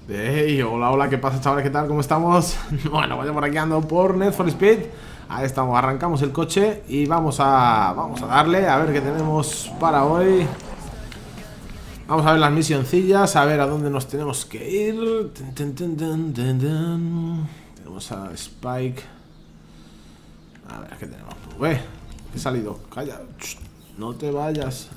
Hey, hola, hola, ¿qué pasa, chavales? ¿Qué tal? ¿Cómo estamos? Bueno, vaya por aquí ando por Need for Speed. Ahí estamos, arrancamos el coche y vamos a darle, a ver qué tenemos para hoy. Vamos a ver las misioncillas, a ver a dónde nos tenemos que ir. Tenemos a Spike. A ver, ¿qué tenemos? He salido, calla, no te vayas.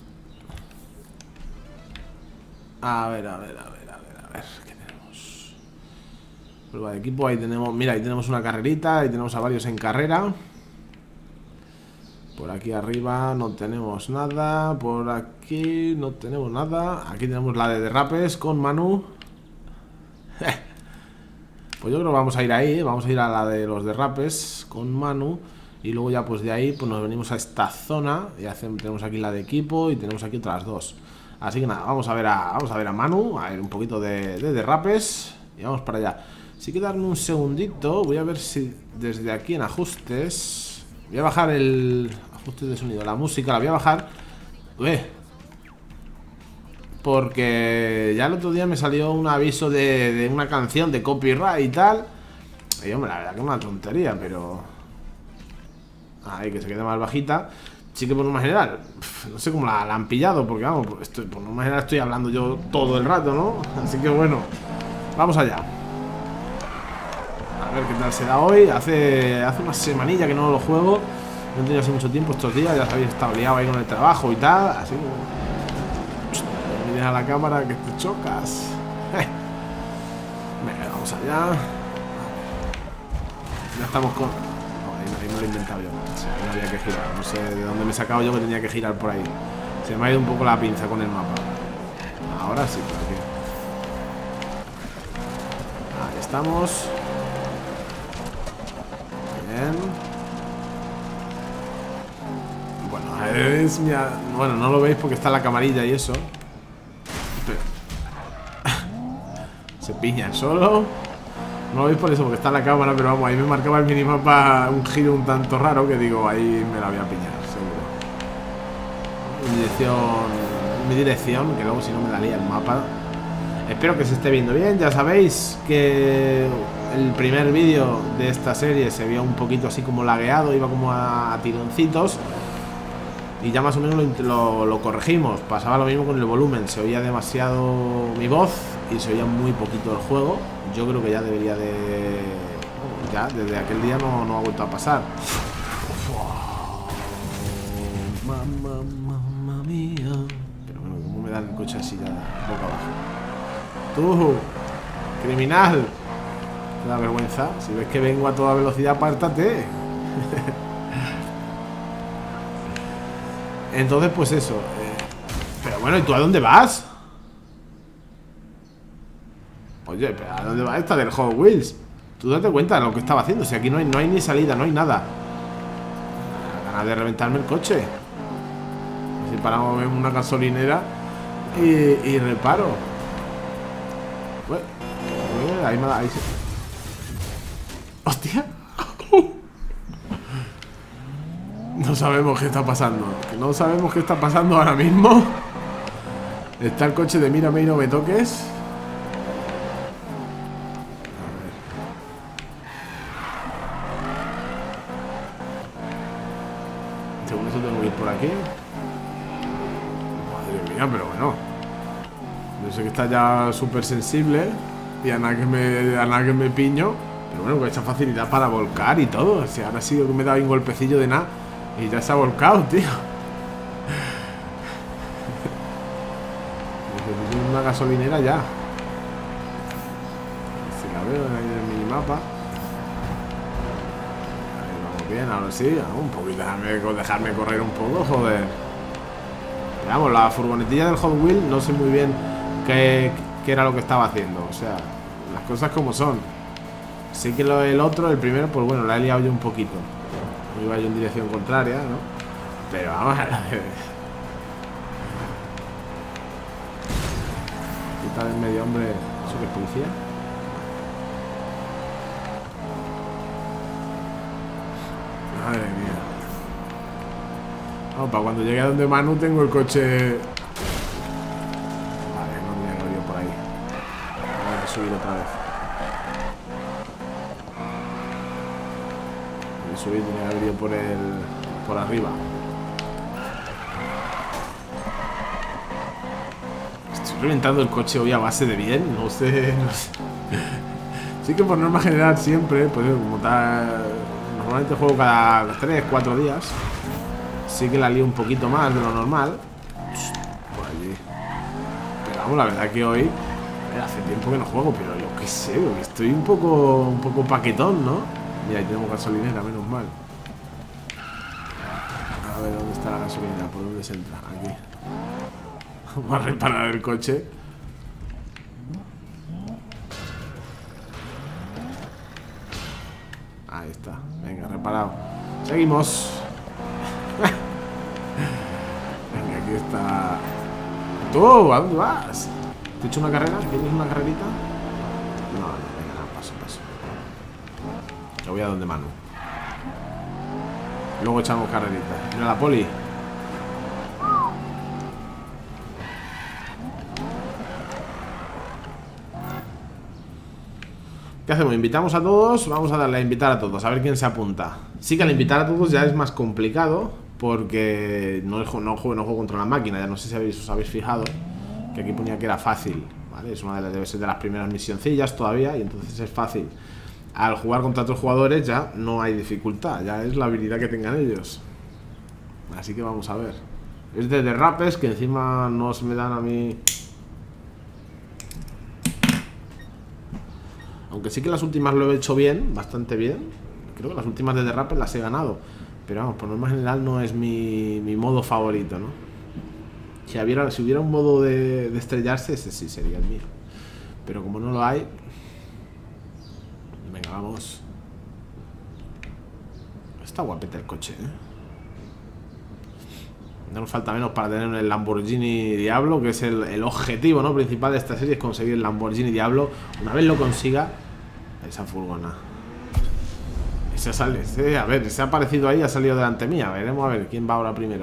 A ver, ¿qué tenemos? Prueba de equipo, ahí tenemos, mira, ahí tenemos una carrerita, ahí tenemos a varios en carrera. Por aquí arriba no tenemos nada, por aquí no tenemos nada. Aquí tenemos la de derrapes con Manu. Pues yo creo que vamos a ir ahí, vamos a ir a la de los derrapes con Manu. Y luego ya pues de ahí pues nos venimos a esta zona y tenemos aquí la de equipo y tenemos aquí otras dos. Así que nada, vamos a ver a Manu, a ver un poquito de derrapes y vamos para allá. Sí que darme un segundito, voy a ver si desde aquí en ajustes voy a bajar el ajustes de sonido, la música la voy a bajar. Porque ya el otro día me salió un aviso de una canción de copyright y tal. Y hombre, la verdad que es una tontería, pero ahí que se quede más bajita. Sí que por norma general, no sé cómo la han pillado, porque vamos, por norma general estoy hablando yo todo el rato, ¿no? Así que bueno, vamos allá. A ver qué tal se da hoy. Hace una semanilla que no lo juego. No he tenido hace mucho tiempo estos días, ya sabéis, estado liado ahí con el trabajo y tal. Así que no mires a la cámara que te chocas. Venga, vamos allá. Ya estamos con... Ahí me lo he inventado yo. O sea, no había que girar. No sé de dónde me he sacado yo que tenía que girar por ahí. Se me ha ido un poco la pinza con el mapa. Ahora sí, por aquí. Ahí estamos. Bien. Bueno, no lo veis porque está la camarilla y eso. Se piña el solo. No lo veis por eso, porque está la cámara, pero vamos, ahí me marcaba el minimapa un giro un tanto raro que digo, ahí me la voy a piñar, seguro. Mi dirección, que luego si no me la lía el mapa. Espero que se esté viendo bien, ya sabéis que el primer vídeo de esta serie se vio un poquito así como lagueado, iba como a tironcitos. Y ya más o menos lo corregimos. Pasaba lo mismo con el volumen, se oía demasiado mi voz y se oía muy poquito el juego. Yo creo que ya debería de... Ya, desde aquel día no ha vuelto a pasar. Mamma mía. Pero bueno, ¿cómo me dan el coche así ya boca abajo? ¡Tú! ¡Criminal! ¿Te da vergüenza? Si ves que vengo a toda velocidad, apártate. Entonces, pues eso. Pero bueno, ¿y tú a dónde vas? Oye, ¿pero a dónde va esta del Hot Wheels? Tú date cuenta de lo que estaba haciendo. Si aquí no hay ni salida, no hay nada. Ganas de reventarme el coche. Así paramos en una gasolinera y reparo. Ahí se... ¡Hostia! No sabemos qué está pasando. No sabemos qué está pasando ahora mismo. Está el coche de mírame y no me toques. A ver. Según eso tengo que ir por aquí. Madre mía, pero bueno. Yo sé que está ya súper sensible. Y a nada que me piño. Pero bueno, con esa facilidad para volcar y todo. O sea, ahora ha sido que me he dado un golpecillo de nada. Y ya se ha volcado, tío. Necesito una gasolinera ya. Si la veo ahí en el minimapa. Ahí vamos bien, ahora sí. Un poquito, dejarme correr un poco, joder. Pero vamos, la furgonetilla del Hot Wheel, no sé muy bien qué era lo que estaba haciendo. O sea, las cosas como son. Sí que el otro, el primero, pues bueno, la he liado yo un poquito. Iba yo en dirección contraria, ¿no? Pero vamos a ver. Quitar en medio, hombre. ¿Eso qué es policía? Madre mía. Vamos, para cuando llegue a donde Manu tengo el coche. Vale, no tenía que ir por ahí. A ver, subir otra vez. El subir tiene que haber ido por arriba. Estoy reventando el coche hoy a base de bien. No sé. Sí que por norma general siempre, pues como tal, normalmente juego cada 3, 4 días. Sí que la lío un poquito más de lo normal. Por allí. Pero vamos, la verdad que hoy hace tiempo que no juego, pero yo qué sé, estoy un poco paquetón, ¿no? Mira, ahí tenemos gasolinera, menos mal. A ver, ¿dónde está la gasolinera? ¿Por dónde se entra? Aquí. Vamos a reparar el coche. Ahí está, venga, reparado. Seguimos. Venga, aquí está. ¿Tú? ¿A dónde vas? ¿Te he hecho una carrera? ¿Tienes una carrerita? No, venga, no, paso. Yo voy a donde Manu. Luego echamos carrerita. Mira la poli. ¿Qué hacemos? ¿Invitamos a todos? Vamos a darle a invitar a todos, a ver quién se apunta. Sí que al invitar a todos ya es más complicado, porque no juego contra la máquina. Ya no sé si os habéis fijado que aquí ponía que era fácil, ¿vale? Es una de las, debe ser de las primeras misioncillas todavía, y entonces es fácil. Al jugar contra otros jugadores ya no hay dificultad, ya es la habilidad que tengan ellos. Así que vamos a ver. Es de derrapes que encima no se me dan a mí. Aunque sí que las últimas lo he hecho bien, bastante bien. Creo que las últimas de derrapes las he ganado. Pero vamos, por norma general no es mi modo favorito, ¿no? Si hubiera un modo de estrellarse, ese sí sería el mío. Pero como no lo hay... Venga, vamos. Está guapete el coche, ¿eh? No nos falta menos para tener el Lamborghini Diablo, que es el objetivo, ¿no?, principal de esta serie, es conseguir el Lamborghini Diablo. Una vez lo consiga, esa furgona. Ese sale, a ver, se ha aparecido ahí, ha salido delante mía. Veremos a ver quién va ahora primero.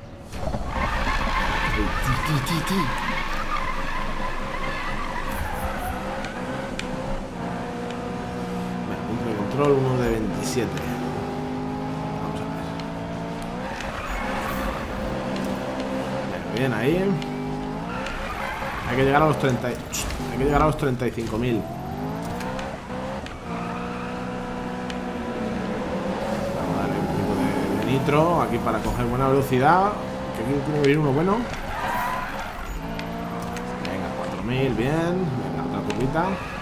Punto de control, uno de 27. Vamos a ver. Bien, ahí. Hay que llegar a los 30. Hay que llegar a los 35.000. Vamos a darle un poquito de nitro aquí para coger buena velocidad. Que aquí tiene que ir uno bueno. Venga, 4.000, bien. Venga, otra curvita.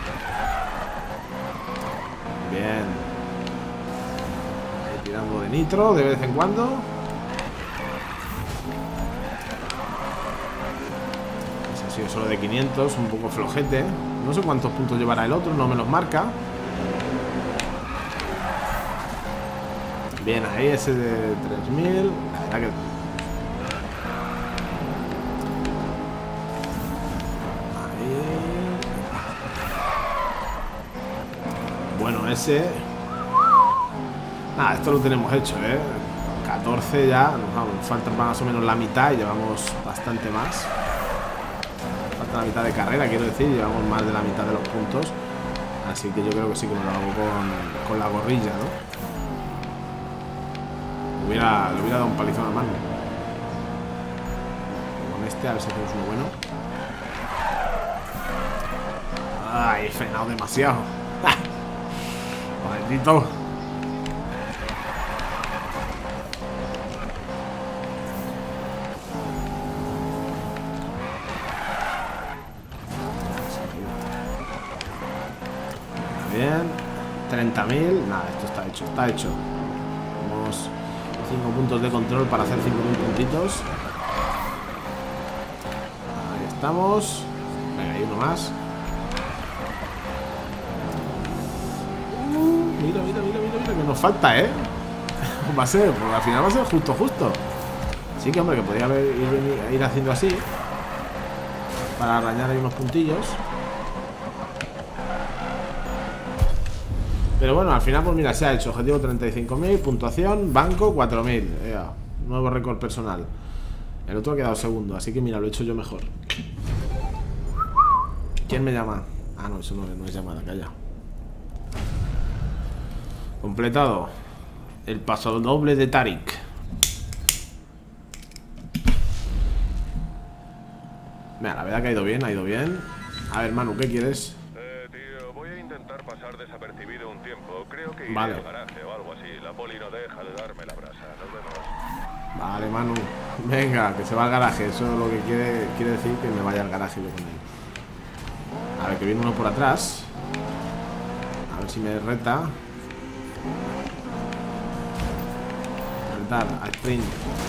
Bien. Ahí tirando de nitro de vez en cuando. Ese ha sido solo de 500, un poco flojete. No sé cuántos puntos llevará el otro, no me los marca. Bien, ahí ese de 3.000. La verdad que... Bueno, ese... Nada, esto lo tenemos hecho, 14 ya. Nos falta más o menos la mitad y llevamos bastante más. Falta la mitad de carrera, quiero decir. Llevamos más de la mitad de los puntos. Así que yo creo que sí que me lo hago con la gorrilla, ¿no? Le hubiera dado un palizón a mano. Con este, a ver si hacemos uno bueno. Ay, he frenado demasiado. Maldito. Bien. 30.000. Nada, esto está hecho. Está hecho. Tenemos 5 puntos de control para hacer 5.000 puntitos. Ahí estamos. Venga, hay uno más. Mira, que nos falta, va a ser, porque al final va a ser justo. Sí que, hombre, que podría ir haciendo así para arañar ahí unos puntillos. Pero bueno, al final, pues mira, se ha hecho. Objetivo 35.000, puntuación, banco 4.000. Nuevo récord personal. El otro ha quedado segundo, así que mira, lo he hecho yo mejor. ¿Quién me llama? Ah, no, eso no es llamada, calla. Completado. El paso doble de Tarik. Mira, la verdad que ha ido bien, ha ido bien. A ver, Manu, ¿qué quieres? Tío, voy a intentar pasar desapercibido un tiempo. Creo que iré Vale. al garaje o algo así. La poli no deja de darme la brasa. Nos vemos. Vale, Manu. Venga, que se va al garaje. Eso es lo que quiere decir que me vaya al garaje yo con él. A ver, que viene uno por atrás. A ver si me reta. Retar, al sprint.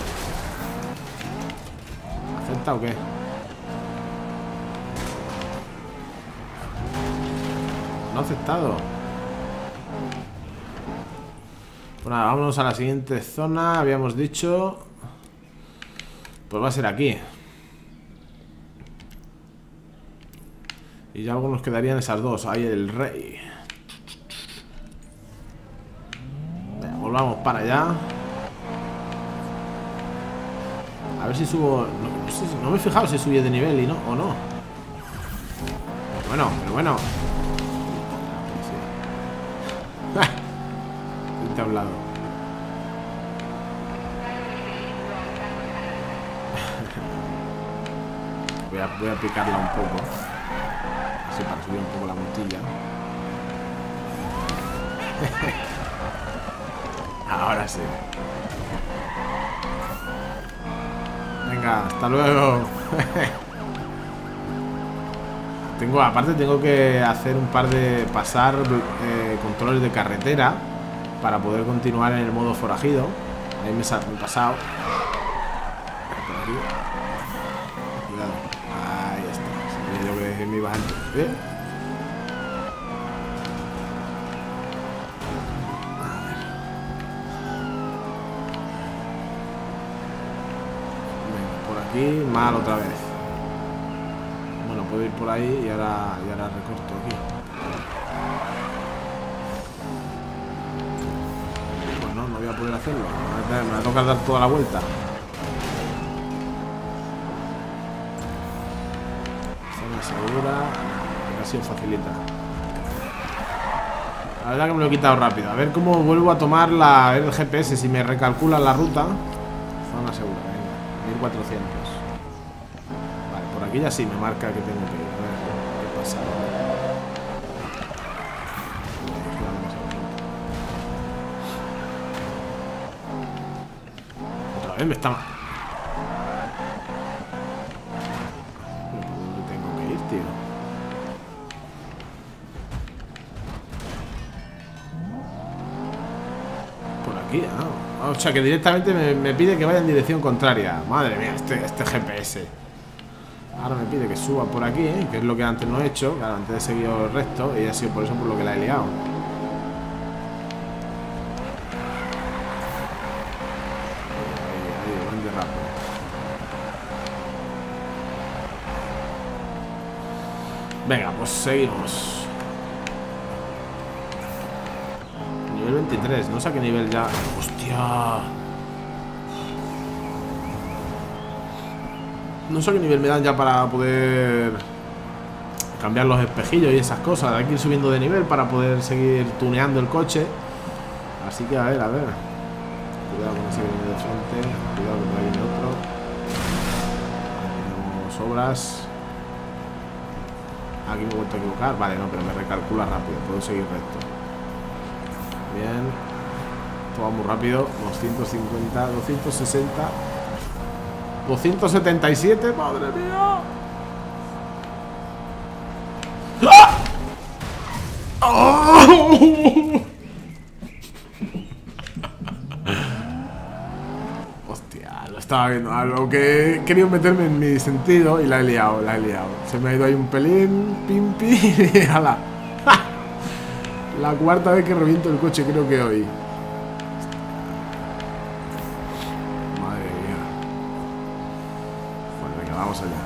¿Acepta o qué? No ha aceptado. Pues nada, vámonos a la siguiente zona. Habíamos dicho. Pues va a ser aquí. Y ya algo nos quedarían esas dos. Ahí el rey. Venga, volvamos para allá. A ver si subo. No sé, no me he fijado si subí de nivel y no, o no. Pero bueno. Te he hablado. Voy a picarla un poco. Así para subir un poco la montilla. Ahora sí. Venga, hasta luego. Aparte tengo que hacer un par de pasar controles de carretera para poder continuar en el modo forajido. Ahí me he pasado. Por aquí. Cuidado. Ahí está. Sabía yo que me iba a... Aquí, mal otra vez. Bueno, puedo ir por ahí y ahora recorto aquí. Bueno, no voy a poder hacerlo. Me va a tocar dar toda la vuelta. Zona segura. Ha sido facilita. La verdad que me lo he quitado rápido. A ver cómo vuelvo a tomar el GPS. Si me recalcula la ruta. Zona segura. 1400. Vale, por aquí ya sí me marca que tengo que ir. A ver qué pasa. Otra vez me está... ¿Por dónde tengo que ir, tío? Por aquí, O sea que directamente me pide que vaya en dirección contraria. Madre mía, este GPS. Ahora me pide que suba por aquí, que es lo que antes no he hecho. Claro, antes he seguido recto y ha sido por eso por lo que la he liado. Ahí, buen derrape. Venga, pues seguimos. Nivel 23, no sé a qué nivel ya. ¡Hostia! No sé a qué nivel me dan ya para poder cambiar los espejillos y esas cosas. Hay que ir subiendo de nivel para poder seguir tuneando el coche. Así que a ver. Cuidado con ese que viene de frente. Cuidado que por ahí viene otro. Tenemos obras. Aquí me he vuelto a equivocar. Vale, no, pero me recalcula rápido. Puedo seguir recto. Bien. Esto va muy rápido. 250, 260, 277. ¡Madre mía! ¡Ah! ¡Oh! Hostia, lo estaba viendo. A lo que he querido meterme en mi sentido y la he liado. Se me ha ido ahí un pelín. Pimpi. Y ala. La cuarta vez que reviento el coche, creo que hoy. Madre mía. Bueno, venga, vamos allá.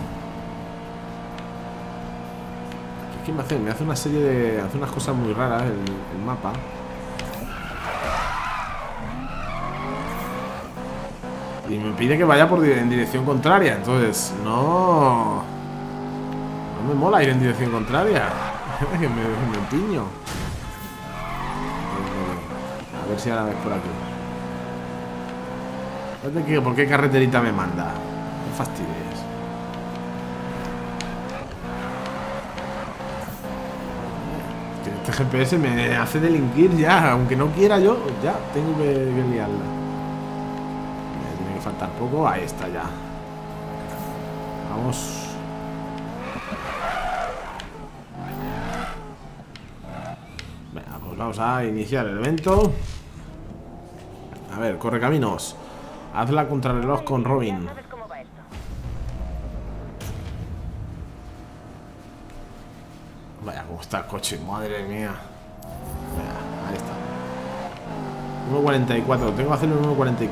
¿Qué me hace? Me hace una serie de... Hace unas cosas muy raras el mapa. Y me pide que vaya en dirección contraria. Entonces, no No me mola ir en dirección contraria. Que me piño. A ver si ahora ves por aquí. Fíjate ¿por qué carreterita me manda? No fastidies. Este GPS me hace delinquir ya. Aunque no quiera yo, ya tengo que liarla. Me tiene que faltar poco. Ahí está ya. Vamos. Venga, pues vamos a iniciar el evento. A ver, corre caminos. Haz la contrarreloj con Robin. Vaya, cómo está el coche, madre mía. Venga, ahí está. 1.44, tengo que hacerlo en 1.44.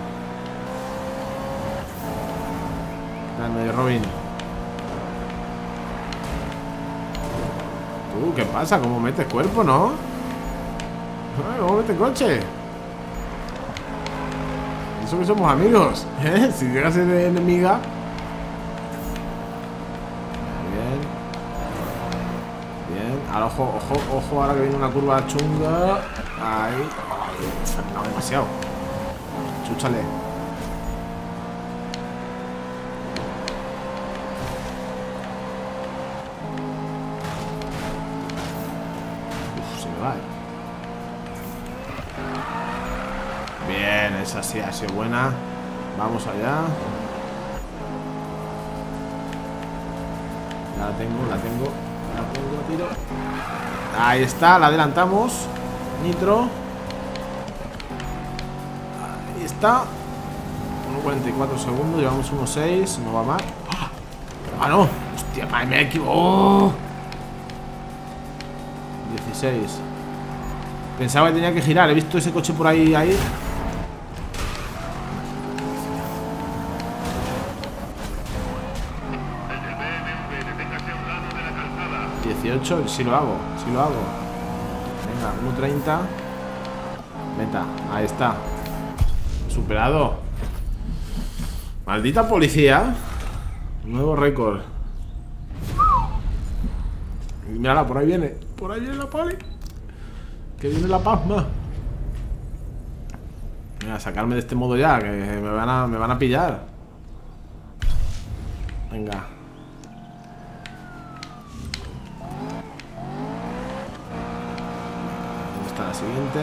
Grande, Robin. ¿Qué pasa? ¿Cómo metes cuerpo, no? ¿Cómo metes coche? Eso que somos amigos, ¿eh? Si llegas a ser enemiga. Bien. Bien. Ahora ojo, ojo, ojo. Ahora que viene una curva chunga. Ahí. No, demasiado. Chúchale. Uf, se me va. Bien, esa sí ha sido buena. Vamos allá. Ya la tengo, tiro. Ahí está, la adelantamos. Nitro. Ahí está. 1.44 segundos, llevamos 1.6. No va mal. ¡Ah, no! ¡Hostia, me he equivocado! 16. Pensaba que tenía que girar. He visto ese coche por ahí. 18, si lo hago. Venga, 1.30. Meta, ahí está. Superado. Maldita policía. Nuevo récord. Mírala, por ahí viene. Por ahí viene la poli. Que viene la pasma. Venga, sacarme de este modo ya, que me van a pillar. Venga. ¿Dónde está la siguiente?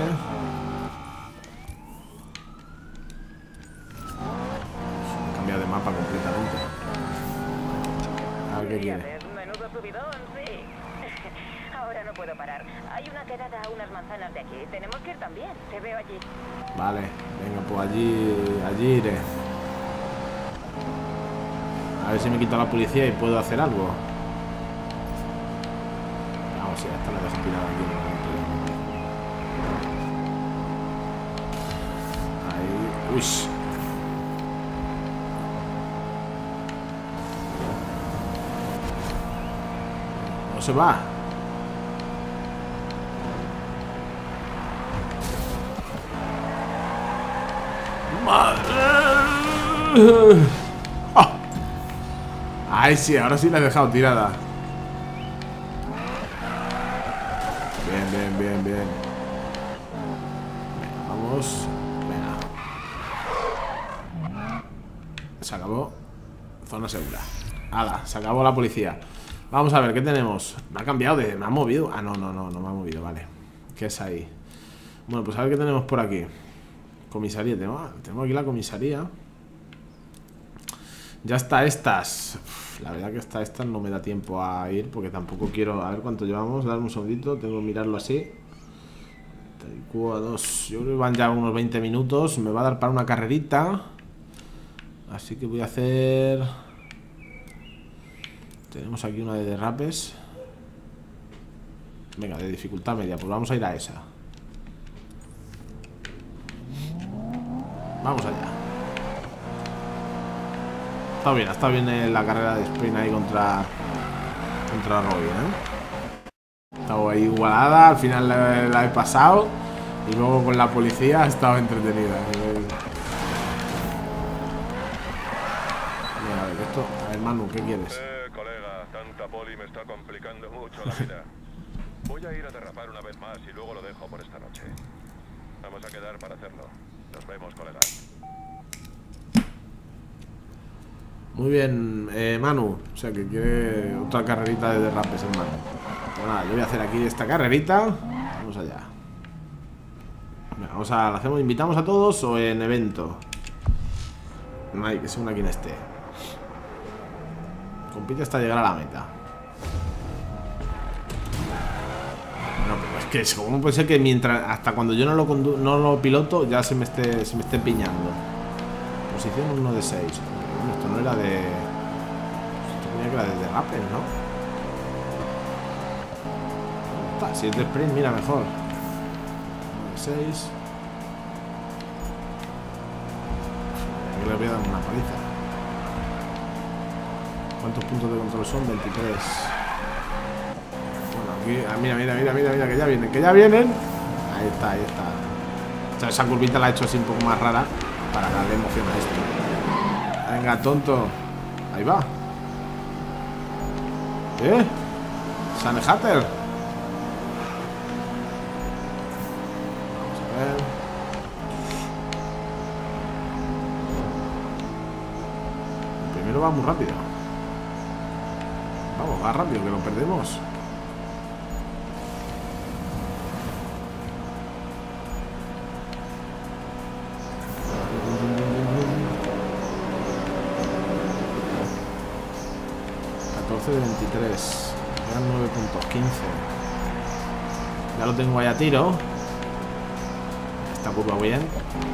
He cambiado de mapa completamente. A ver qué quiere. Menudo subidón, sí. Ahora no puedo parar. Hay una quedada a unas manzanas de aquí. Tenemos que ir también. Te veo allí. Vale, venga, pues allí iré. A ver si me quito la policía y puedo hacer algo. Vamos, sí, esta la dejo tirada aquí. Ahí, uy. No se va. ¡Oh! Ay, sí, ahora sí la he dejado tirada. Bien. Venga, vamos. Venga. Se acabó. Zona segura. ¡Hala! Se acabó la policía. Vamos a ver, ¿qué tenemos? Me ha cambiado de... ¿Me ha movido? Ah, no me ha movido, vale. ¿Qué es ahí? Bueno, pues a ver qué tenemos por aquí. Comisaría, tenemos aquí la comisaría. Ya está estas. La verdad que hasta estas no me da tiempo a ir, porque tampoco quiero... A ver cuánto llevamos, darme un segundito. Tengo que mirarlo así. 2. Yo creo que van ya unos 20 minutos. Me va a dar para una carrerita. Así que voy a hacer... Tenemos aquí una de derrapes. Venga, de dificultad media. Pues vamos a ir a esa. Vamos allá. Está bien la carrera de sprint ahí contra Robin, Estaba ahí igualada, al final la he pasado. Y luego con la policía ha estado entretenida. Mira, a ver, esto. A ver, Manu, ¿qué quieres? Colega, tanta poli me está complicando mucho la vida. Voy a ir a derrapar una vez más y luego lo dejo por esta noche. Vamos a quedar para hacerlo. Nos vemos, colega. Muy bien, Manu. O sea que quiere otra carrerita de derrapes, hermano. Pues nada, yo voy a hacer aquí esta carrerita. Vamos allá. Venga, vamos a... ¿La hacemos? ¿Invitamos a todos o en evento? No hay que ser una quien esté. Compite hasta llegar a la meta. No, pero es que ¿cómo puede ser que mientras hasta cuando yo no lo piloto ya se me esté piñando? Posición 1 de 6. Esto no era de... Esto tenía que era de derrape, ¿no? Está, si es de sprint, mira, mejor. 1 de 6. Aquí le voy a dar una paliza. ¿Cuántos puntos de control son? 23. Bueno, aquí... Ah, mira, que ya vienen. Ahí está. O sea, esa curvita la he hecho así un poco más rara para darle emoción a esto. Venga, tonto. Ahí va. Sanehatter. Vamos a ver. El primero va muy rápido. Vamos, va rápido, que lo perdemos. De 23. Quedan 9.15. Ya lo tengo ahí a tiro. Esta curva bien.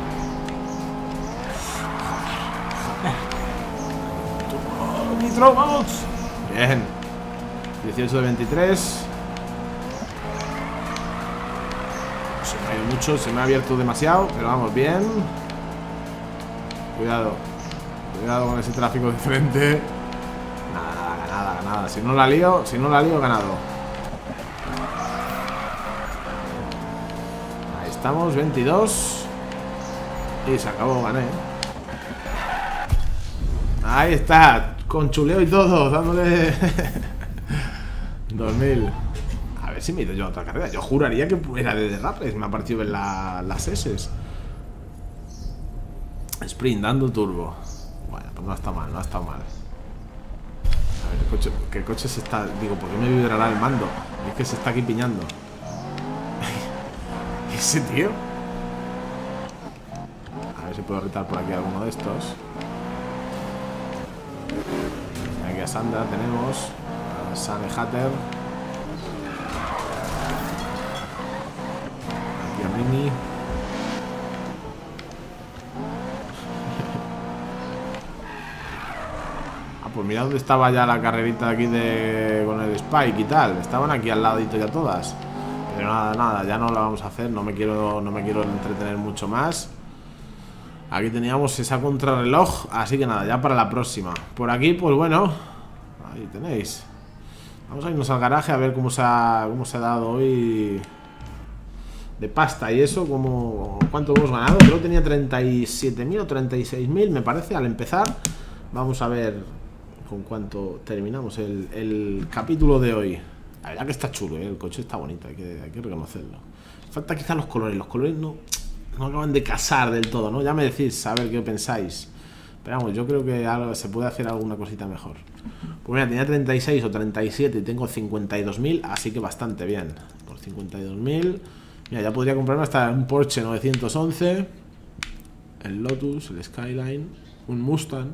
Nitro, vamos. Bien. 18 de 23. Se me ha ido mucho, se me ha abierto demasiado, pero vamos bien. Cuidado con ese tráfico de frente. Nada, si no la lío, ganado. Ahí estamos, 22. Y se acabó, gané. Ahí está, con chuleo y todo, dándole 2000. A ver si me he ido yo a otra carrera. Yo juraría que era de derrapes. Me ha parecido ver las S. Sprint, dando turbo. Bueno, pues no está mal, A ver, el coche se está... Digo, ¿por qué me vibrará el mando? Es que se está aquí piñando. Ese tío. A ver si puedo retar por aquí alguno de estos. Aquí a Sandra tenemos. A Sanehatter. Aquí a Mini. Pues mira dónde estaba ya la carrerita aquí con el Spike y tal. Estaban aquí al ladito ya todas. Pero nada, ya no la vamos a hacer. No me quiero entretener mucho más. Aquí teníamos esa contrarreloj. Así que nada, ya para la próxima. Por aquí, pues bueno, ahí tenéis. Vamos a irnos al garaje a ver cómo se ha dado hoy de pasta y eso, cuánto hemos ganado. Creo que tenía 37.000 o 36.000, me parece, al empezar. Vamos a ver con cuánto terminamos el capítulo de hoy. La verdad que está chulo, el coche está bonito, hay que reconocerlo. Falta quizá los colores no acaban de casar del todo, ¿no? Ya me decís, a ver qué pensáis. Pero vamos, yo creo que se puede hacer alguna cosita mejor. Pues mira, tenía 36 o 37 y tengo 52.000, así que bastante bien. Por 52.000, mira, ya podría comprarme hasta un Porsche 911, el Lotus, el Skyline, un Mustang.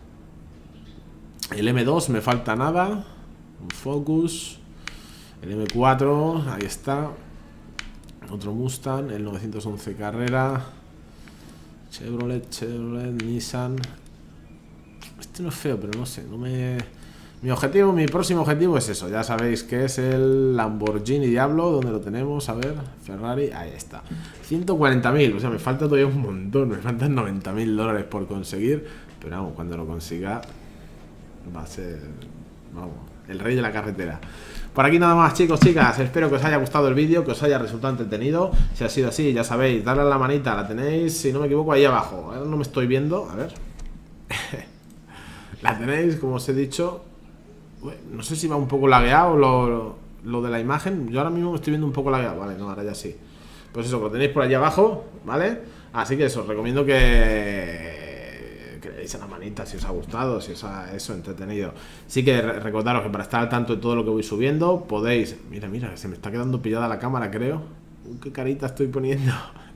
El M2 me falta nada. Un Focus. El M4, ahí está. Otro Mustang, el 911 Carrera. Chevrolet, Nissan. Este no es feo, pero no sé, mi próximo objetivo es eso. Ya sabéis que es el Lamborghini Diablo. ¿Dónde lo tenemos? A ver, Ferrari, ahí está. 140.000, o sea, me falta todavía un montón. Me faltan 90.000 dólares por conseguir. Pero vamos, cuando lo consiga va a ser, vamos, el rey de la carretera. Por aquí nada más, chicos, chicas. Espero que os haya gustado el vídeo, que os haya resultado entretenido. Si ha sido así, ya sabéis, darle a la manita. La tenéis, si no me equivoco, ahí abajo. Ahora no me estoy viendo, a ver. La tenéis, como os he dicho, No sé si va un poco lagueado lo de la imagen. Yo ahora mismo me estoy viendo un poco lagueado. Vale, no, ahora ya sí. Pues eso, lo tenéis por allá abajo, ¿vale? Así que eso, os recomiendo que le deis a la manita si os ha gustado, si os ha eso entretenido. Sí que recordaros que para estar al tanto de todo lo que voy subiendo, podéis... Mira, se me está quedando pillada la cámara, creo. Qué carita estoy poniendo.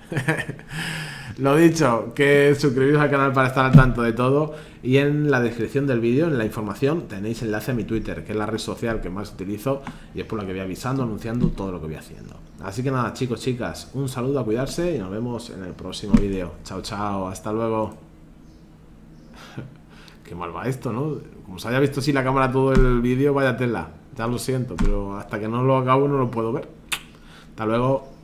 Lo dicho, que suscribiros al canal para estar al tanto de todo. Y en la descripción del vídeo, en la información, tenéis enlace a mi Twitter, que es la red social que más utilizo y es por la que voy avisando, anunciando todo lo que voy haciendo. Así que nada, chicos, chicas, un saludo, a cuidarse y nos vemos en el próximo vídeo. Chao, chao, hasta luego. Qué mal va esto, ¿no? Como se haya visto así la cámara todo el vídeo, vaya tela. Ya lo siento, pero hasta que no lo acabo no lo puedo ver. Hasta luego.